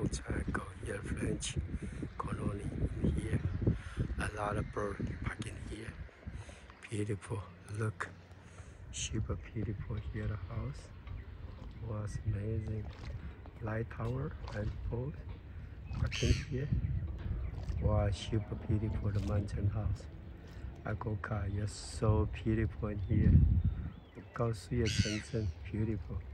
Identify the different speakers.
Speaker 1: Triangle here, French colony in here. A lot of birds parking here. Beautiful. Look, super beautiful here. The house was amazing. Light tower and boat parking here. Wow, super beautiful. The mountain house. Akaroa is so beautiful in here. 高速也城镇 beautiful.